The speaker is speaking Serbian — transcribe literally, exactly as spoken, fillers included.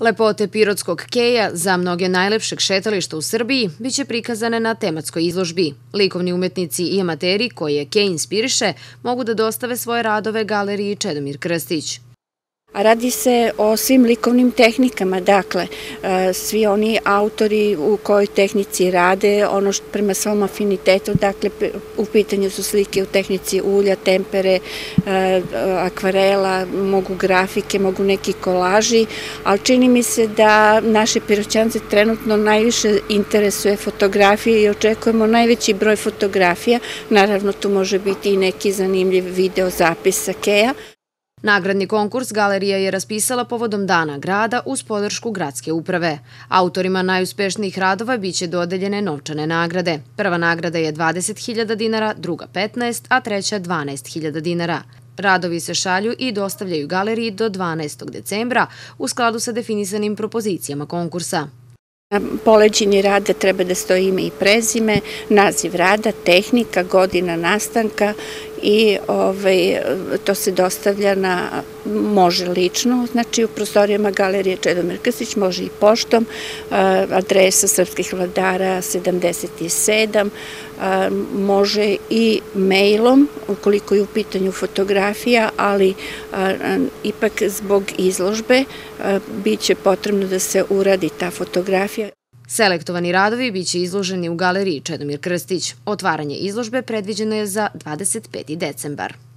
Lepote Pirotskog keja, za mnoge najlepšeg šetališta u Srbiji, biće prikazane na tematskoj izložbi. Likovni umetnici i amateri koje kej inspiriše mogu da dostave svoje radove galeriji Čedomir Krstić. Radi se o svim likovnim tehnikama, dakle, svi oni autori u kojoj tehnici rade, ono što prema svom afinitetu, dakle, u pitanju su slike u tehnici ulja, tempere, akvarela, mogu grafike, mogu neki kolaži, ali čini mi se da naše Piroćance trenutno najviše interesuje fotografije i očekujemo najveći broj fotografija. Naravno, tu može biti i neki zanimljiv video zapis sa keja. Nagradni konkurs galerija je raspisala povodom Dana grada uz podršku gradske uprave. Autorima najuspešnijih radova biće dodeljene novčane nagrade. Prva nagrada je dvadeset hiljada dinara, druga petnaest, a treća dvanaest hiljada dinara. Radovi se šalju i dostavljaju galeriji do dvanaestog decembra u skladu sa definisanim propozicijama konkursa. Na poleđini rada treba da stoji ime i prezime, naziv rada, tehnika, godina nastanka i to se dostavlja na, može lično, znači u prostorijama galerije Čedomir Krstić, može i poštom, adresa Srpskih vladara sedamdeset sedam, može i mailom, ukoliko je u pitanju fotografija, ali ipak zbog izložbe biće potrebno da se uradi ta fotografija. Selektovani radovi biće izloženi u galeriji Čedomir Krstić. Otvaranje izložbe predviđeno je za dvadeset peti decembar.